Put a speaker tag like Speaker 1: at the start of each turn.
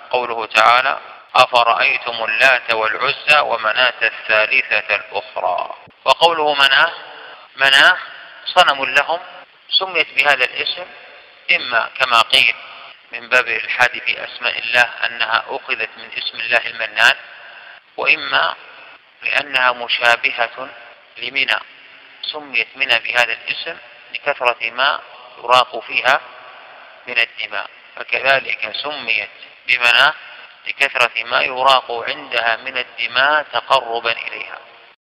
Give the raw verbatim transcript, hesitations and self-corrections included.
Speaker 1: قوله تعالى: أفرأيتم اللات والعزى ومناة الثالثة الأخرى. وقوله مناة، مناة صنم لهم سميت بهذا الاسم إما كما قيل من باب الإلحاد في أسماء الله أنها أخذت من اسم الله المنان، وإما لأنها مشابهة لمنى سميت منى بهذا الاسم لكثرة ما يراق فيها من الدماء، فكذلك سميت بمنى لكثرة ما يراق عندها من الدماء تقربا إليها.